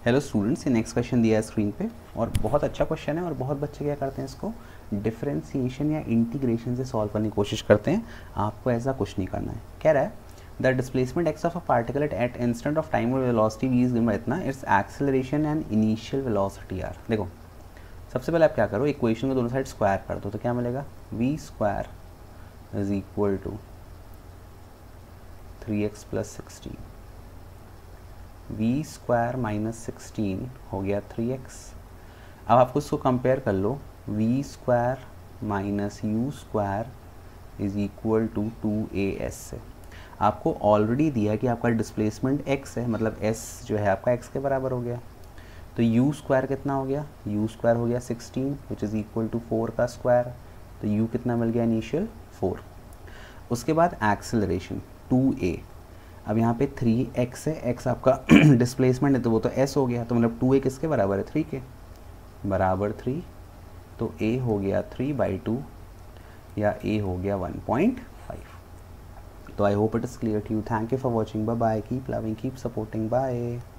Hello students, ये next question दिया है स्क्रीन पे और बहुत अच्छा क्वेश्चन है और बहुत बच्चे क्या करते हैं, इसको डिफरेंशिएशन या इंटीग्रेशन से सॉल्व करने की कोशिश करते हैं। आपको ऐसा कुछ नहीं करना है। कह रहा है the displacement x of a particle at instant of time और velocity v is given by इतना, it's acceleration and initial velocity are. देखो, सबसे पहले आप क्या करो, इक्वेशन को दोनों साइड स्क्वायर कर दो तो क्या मिलेगा, v square is equal to 3x plus 16, v square minus 16 हो गया 3x। अब आपको इसको कंपेयर कर लो, v square minus u square is equal to 2as से। आपको ऑलरेडी दिया है कि आपका डिस्प्लेसमेंट x है, मतलब s जो है आपका x के बराबर हो गया। तो u स्क्वायर कितना हो गया, u स्क्वायर हो गया 16 विच इज़ इक्वल टू 4 का स्क्वायर। तो u कितना मिल गया इनिशियल 4। उसके बाद एक्सेलरेशन 2a। अब यहाँ पे 3x है, x आपका डिस्प्लेसमेंट है तो वो तो s हो गया, तो मतलब 2a किसके बराबर है, 3 के बराबर 3। तो a हो गया 3/2 या a हो गया 1.5। तो I hope it is clear to you. Thank you for watching, bye bye, keep loving, keep supporting, bye.